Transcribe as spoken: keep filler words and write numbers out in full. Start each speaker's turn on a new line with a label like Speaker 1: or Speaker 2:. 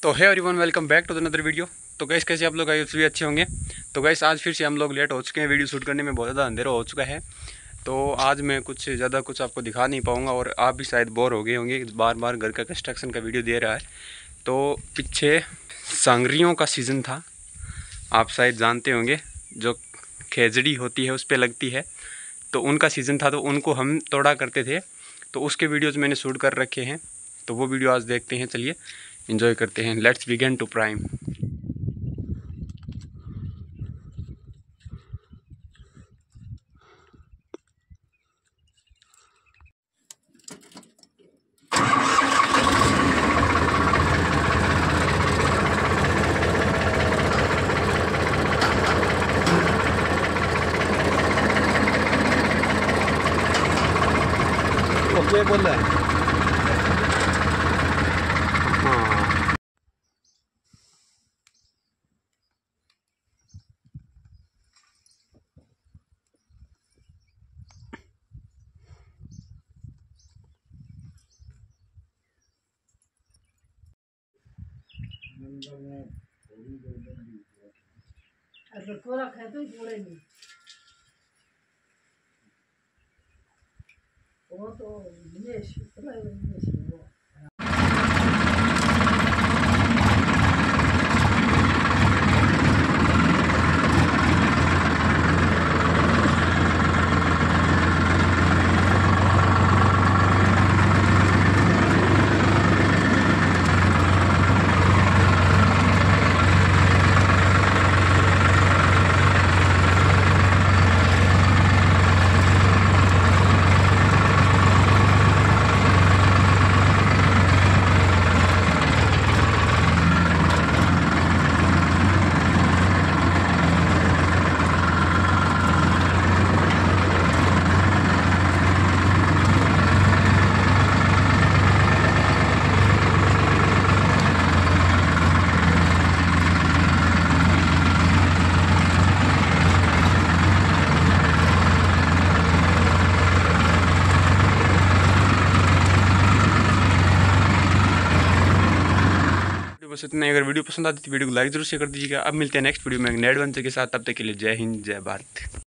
Speaker 1: तो है everyone, welcome back to another video. तो गैस कैसे आप लोग आए भी अच्छे होंगे। तो गैस आज फिर से हम लोग लेट हो चुके हैं, वीडियो शूट करने में बहुत ज़्यादा अंधेरा हो चुका है। तो आज मैं कुछ ज़्यादा कुछ आपको दिखा नहीं पाऊँगा और आप भी शायद बोर हो गए होंगे, बार बार घर का कंस्ट्रक्शन का वीडियो दे रहा है। तो पीछे सांगरियों का सीज़न था, आप शायद जानते होंगे, जो खेजड़ी होती है उस पर लगती है, तो उनका सीज़न था। तो उनको हम तोड़ा करते थे, तो उसके वीडियोज़ मैंने शूट कर रखे हैं। तो वो वीडियो आज देखते हैं, चलिए एंजॉय करते हैं। Let's begin to prime. Okay बोल रहा है। हाँ
Speaker 2: अगर थोड़ा खाए तो पूरे नहीं, वो तो निवेश इतना निवेश वो
Speaker 1: बस इतना। अगर वीडियो पसंद आती है तो वीडियो को लाइक जरूर से कर दीजिएगा। अब मिलते हैं नेक्स्ट वीडियो में नए एडवेंचर के साथ, तब तक के लिए जय हिंद जय भारत।